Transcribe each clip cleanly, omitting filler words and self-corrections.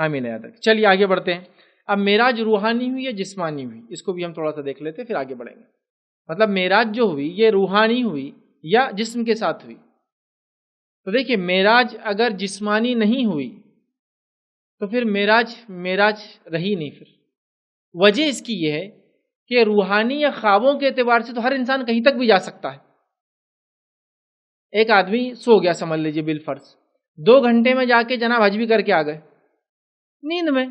حامل ہے، یاد رکھیں۔ چلیے آگے بڑھتے ہیں۔ اب معراج روحانی ہوئی یا جسمانی ہوئی، اس کو بھی ہم تھوڑا سا دیکھ لیتے پھر آگے بڑھیں گے۔ مطلب معراج جو ہوئی یہ روحانی ہوئی یا جسم کے ساتھ ہوئی؟ تو دیکھیے معراج اگر جسمانی نہیں ہوئی تو پھر معراج رہی نہیں۔ پھر وجہ اس کی یہ ہے کہ روحانی یا خوابوں کے اعتبار سے تو ہر انسان کہیں تک بھی جا سکتا ہے۔ ایک آدمی سو گیا سمجھ لیجیے بالفرض، 2 گھنٹے میں جا کے جناب حج بھی کر کے آ گئے نیند میں۔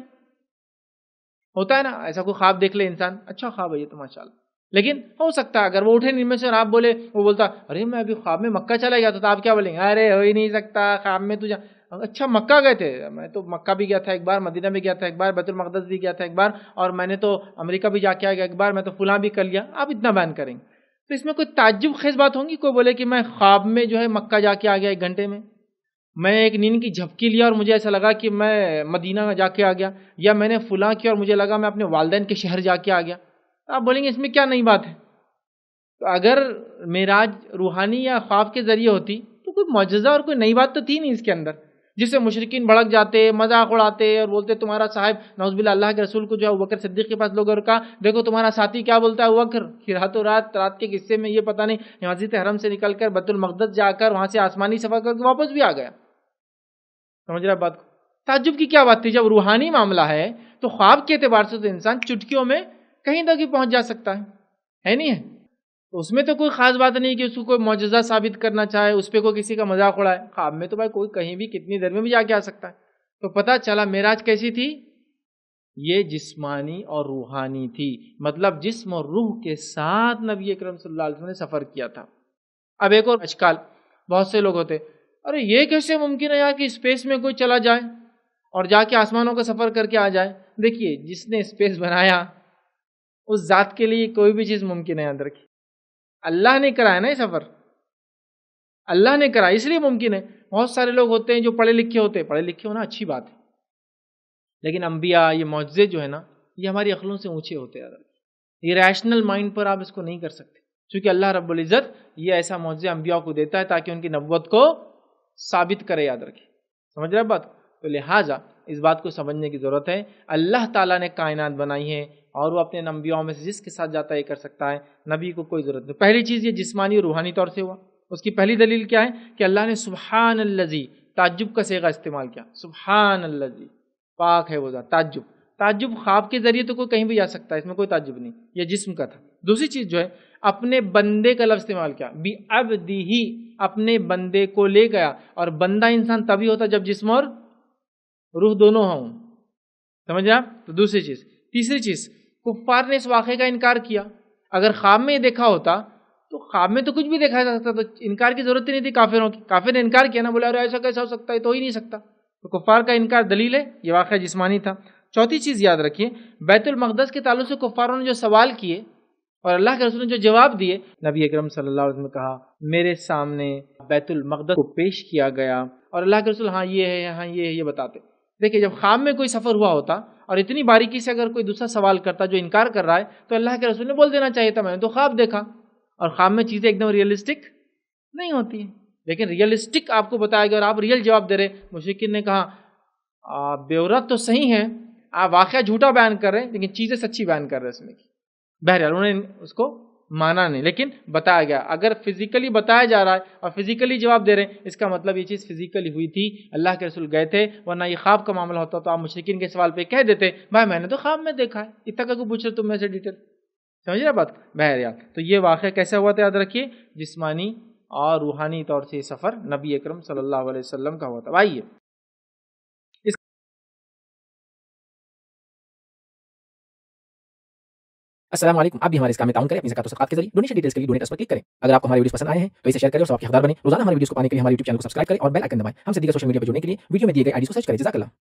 ہوتا ہے نا ایسا، کوئی خواب دیکھ لے انسان، اچھا خواب ہے یہ تو ماشاءاللہ، لیکن ہو سکتا ہے اگر وہ اٹھے نیند میں سے اور آپ بولے، وہ بولتا ارے میں ابھی خواب میں مکہ چلا گیا تھا، تو آپ کیا بولیں گے؟ ارے ہو ہی نہیں سکتا، خواب میں تجھے اچھا مکہ گئے تھے؟ میں تو مکہ بھی گیا تھا ایک بار، مدینہ بھی گیا تھا ایک بار، بیت المقدس بھی گیا تھا ایک بار، اور میں نے تو امریکہ بھی جا کے آ گیا ایک بار، میں تو فلاں بھی کر لیا۔ آپ اتنا بیان کریں گے تو اس میں کوئی تعجب خیز بات ہوگی؟ کوئی بولے کہ میں خواب میں جو ہے مکہ جا کے آ گیا 1 گھنٹے میں ایک نیند کی جھپکی لیا اور مجھے ایسا لگا کہ میں مدینہ جا کے آ گیا، یا میں نے فلاں کیا اور مجھے لگا میں اپنے والدین کے شہر جا کے آ گیا، تو آپ بولیں گے اس میں کیا نئی بات ہے؟ تو اگر معراج روحانی یا خواب کے ذریعے ہوتی تو کوئی معجزہ اور کوئی نئی بات تو تھی نہیں اس کے اندر، جس سے مشرکین بھڑک جاتے، مذاق اڑاتے اور بولتے تمہارا صاحب نعوذ باللہ اللہ کے رسول کو جو ہے ابوبکر صدیق کے پاس لوگ اور کہا دیکھو تمہارا ساتھی کیا بولتا ہے ابوبکر کہ رات کے قصے میں یہ پتہ نہیں مسجد حرم سے نکل کر بیت المقدس جا کر وہاں سے آسمانی سفر کر کے واپس بھی آ گیا۔ سمجھ رہے بات کو؟ تعجب کی کیا بات تھی؟ جب روحانی معاملہ ہے تو خواب کے اعتبار سے تو انسان چٹکیوں میں کہیں تک ہی پہنچ جا سکتا ہے نہیں ہے؟ تو اس میں تو کوئی خاص بات نہیں کہ اس کو کوئی معجزہ ثابت کرنا چاہے، اس پہ کوئی کسی کا مذاق اڑائے۔ خواب میں تو بھائی کوئی کہیں بھی کتنی دیر میں بھی جا کے آ سکتا ہے۔ تو پتہ چلا معراج کیسی تھی؟ یہ جسمانی اور روحانی تھی، مطلب جسم اور روح کے ساتھ نبی اکرم صلی اللہ علیہ وسلم نے سفر کیا تھا۔ اب ایک اور اشکال بہت سے لوگ ہوتے، ارے یہ کیسے ممکن ہے یار کہ اسپیس میں کوئی چلا جائے اور جا کے آسمانوں کا سفر کر کے آ جائے؟ دیکھیے جس نے اسپیس بنایا اس ذات کے لیے کوئی بھی چیز ممکن ہے، یاد رکھیے۔ اللہ نے کرایا نا یہ سفر، اللہ نے کرایا اس لیے ممکن ہے۔ بہت سارے لوگ ہوتے ہیں جو پڑھے لکھے ہوتے ہیں، پڑھے لکھے ہونا اچھی بات ہے، لیکن انبیاء یہ معجزے جو ہے نا یہ ہماری عقلوں سے اونچے ہوتے ہیں، یہ ریشنل مائنڈ پر آپ اس کو نہیں کر سکتے، چونکہ اللہ رب العزت یہ ایسا معجزے انبیاء کو دیتا ہے تاکہ ان کی نبوت کو ثابت کرے، یاد رکھیں۔ سمجھ رہے بات؟ تو لہٰذا اس بات کو سمجھنے کی ضرورت ہے، اللہ تعالیٰ نے کائنات بنائی ہے اور وہ اپنے انبیاء میں سے جس کے ساتھ جاتا ہے یہ کر سکتا ہے، نبی کو کوئی ضرورت نہیں۔ پہلی چیز یہ جسمانی اور روحانی طور سے ہوا، اس کی پہلی دلیل کیا ہے کہ اللہ نے سبحان الذی، تعجب کا صیغہ استعمال کیا، سبحان الذی، پاک ہے وہ ذات۔ تعجب خواب کے ذریعے تو کوئی کہیں بھی جا سکتا ہے، اس میں کوئی تعجب نہیں، یہ جسم کا تھا۔ دوسری چیز جو ہے اپنے بندے کا لفظ استعمال کیا، بعبدہ، اپنے بندے کو لے گیا، اور بندہ انسان تبھی ہوتا جب جسم اور روح دونوں ہوں، سمجھ آپ؟ تو دوسری چیز۔ تیسری چیز، کفار نے اس واقعے کا انکار کیا۔ اگر خواب میں یہ دیکھا ہوتا تو خواب میں تو کچھ بھی دیکھا جا سکتا، تو انکار کی ضرورت ہی نہیں تھی کافروں کی۔ کافر نے انکار کیا نا، بولا ارے ایسا کیسا ہو سکتا ہے، تو ہی نہیں سکتا۔ تو کفار کا انکار دلیل ہے یہ واقعہ جسمانی تھا۔ چوتھی چیز یاد رکھیے، بیت المقدس کے تعلق سے کفاروں نے جو سوال کیے اور اللہ کے رسول نے جو جواب دیے، نبی اکرم صلی اللہ علیہ وسلم نے کہا میرے سامنے بیت المقدس کو پیش کیا گیا اور اللہ کے رسول ہاں یہ ہے، ہاں یہ ہے، یہ بتاتے۔ دیکھیے جب خواب میں کوئی سفر ہوا ہوتا اور اتنی باریکی سے اگر کوئی دوسرا سوال کرتا جو انکار کر رہا ہے تو اللہ کے رسول نے بول دینا چاہیے تھا میں نے تو خواب دیکھا، اور خواب میں چیزیں ایک دم ریئلسٹک نہیں ہوتی ہیں، لیکن ریئلسٹک آپ کو بتایا گیا اور آپ ریئل جواب دے رہے۔ مشرکین نے کہا بیورت تو صحیح ہے، آپ واقعہ جھوٹا بیان کر رہے ہیں لیکن چیزیں سچی بیان کر رہے ہیں اس میں کی۔ بہرحال انہوں نے اس کو مانا نہیں، لیکن بتایا گیا۔ اگر فزیکلی بتایا جا رہا ہے اور فزیکلی جواب دے رہے ہیں، اس کا مطلب یہ چیز فزیکلی ہوئی تھی، اللہ کے رسول گئے تھے، ورنہ یہ خواب کا معاملہ ہوتا تو آپ مشرکین کے سوال پہ کہہ دیتے بھائی میں نے تو خواب میں دیکھا ہے، اتنا کا کو پوچھ رہے تم میں سے ڈیٹیل۔ سمجھ رہے بات؟ بہرحال تو یہ واقعہ کیسا ہوا تھا یاد رکھیے، جسمانی اور روحانی طور سے یہ سفر نبی اکرم صلی اللہ علیہ وسلم کا ہوا تھا۔ آئیے السلام علیکم، آپ بھی ہمارے اس کام میں تعاون کریں اپنی زکات و صدقات کے ذریعے۔ ڈونیشن ڈیٹیلز کے لیے ڈونیٹ اس پر کلک کریں۔ اگر آپ کو ہمارے ویڈیوز پسند آئے ہیں تو اسے شیئر کریں اور ثواب کے حقدار بنیں۔ روزانہ ہمارے ویڈیوز کو پانے کے لیے ہمارے یوٹیوب چینل کو سبسکرائب کریں اور بیل آئکن دبائیں۔ ہم سے دیگر سوشل میڈیا پر جڑنے کے لیے ویڈیو میں دیے گئے آئی ڈی کو سرچ کریں۔ جزاک اللہ۔